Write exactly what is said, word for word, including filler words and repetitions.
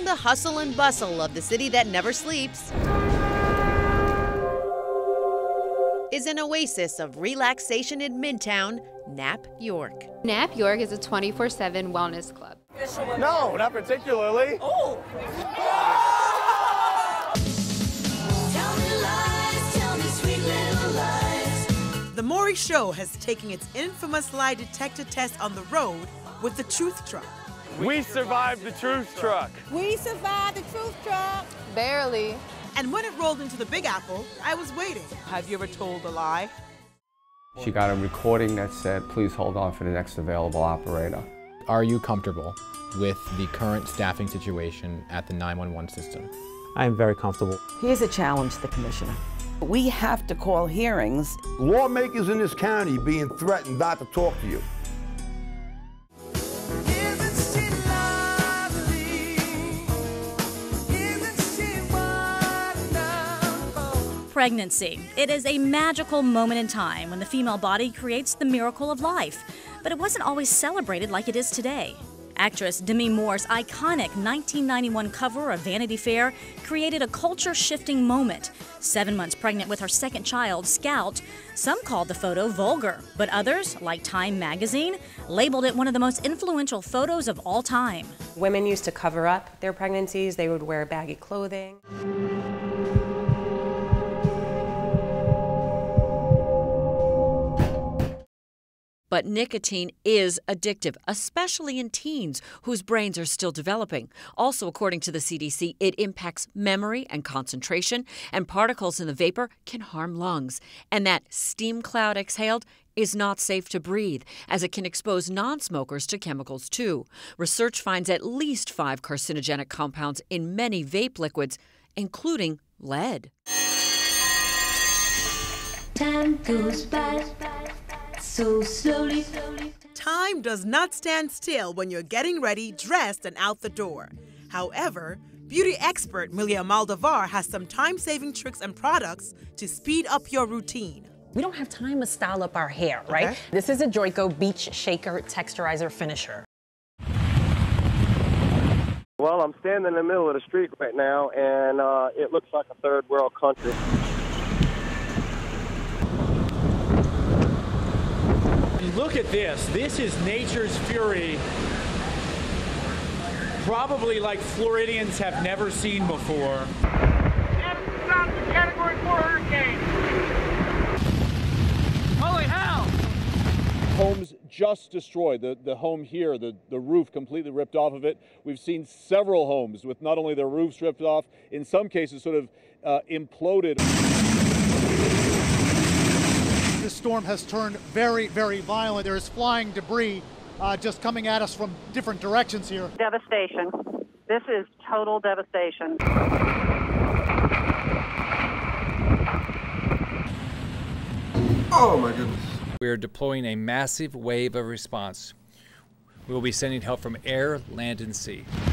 the hustle and bustle of the city that never sleeps is an oasis of relaxation in Midtown, Nap York. Nap York is a twenty-four seven wellness club. No, not particularly. Oh. Tell me lies, tell me sweet little lies. The Maury Show has taken its infamous lie detector test on the road with the Truth Truck. We survived the truth truck. We survived the truth truck. Barely. And when it rolled into the Big Apple, I was waiting. Have you ever told a lie? She got a recording that said, please hold on for the next available operator. Are you comfortable with the current staffing situation at the nine one one system? I am very comfortable. Here's a challenge to the Commissioner. We have to call hearings. Lawmakers in this county being threatened not to talk to you. Pregnancy. It is a magical moment in time when the female body creates the miracle of life, but it wasn't always celebrated like it is today. Actress Demi Moore's iconic nineteen ninety-one cover of Vanity Fair created a culture-shifting moment. Seven months pregnant with her second child, Scout, some called the photo vulgar, but others, like Time magazine, labeled it one of the most influential photos of all time. Women used to cover up their pregnancies. They would wear baggy clothing. But nicotine is addictive, especially in teens whose brains are still developing. Also, according to the C D C, it impacts memory and concentration, and particles in the vapor can harm lungs. And that steam cloud exhaled is not safe to breathe, as it can expose non-smokers to chemicals too. Research finds at least five carcinogenic compounds in many vape liquids, including lead. Time goes by so slowly. Time does not stand still when you're getting ready, dressed, and out the door. However, beauty expert Milia Maldavar has some time-saving tricks and products to speed up your routine. We don't have time to style up our hair, right? Okay. This is a Joico Beach Shaker Texturizer Finisher. Well, I'm standing in the middle of the street right now, and uh, it looks like a third world country. Look at this. This is nature's fury. Probably like Floridians have never seen before. Stop the category four hurricane. Holy hell! Homes just destroyed. The, the home here, the, the roof completely ripped off of it. We've seen several homes with not only their roofs ripped off, in some cases sort of uh, imploded. This storm has turned very, very violent. There is flying debris uh, just coming at us from different directions here. Devastation. This is total devastation. Oh my goodness. We are deploying a massive wave of response. We will be sending help from air, land, and sea.